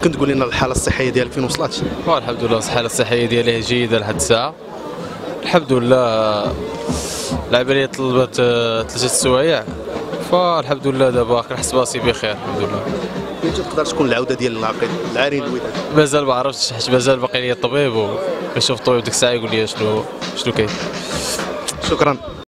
كنت تقول لنا الحاله الصحيه ديالك فين وصلت؟ الحمد لله الحاله الصحيه ديالي جيده لحد الساعه، الحمد لله. العمليه طلبت 3 سوايع، فالحمد لله دابا كنحس براسي بخير الحمد لله. متى تقدر تكون العوده ديال العقيد العارين الوداد؟ مازال ما عرفتش حيت مازال باقي لي الطبيب، ونشوف الطبيب ديك الساعه يقول لي شنو كاين. شكرا.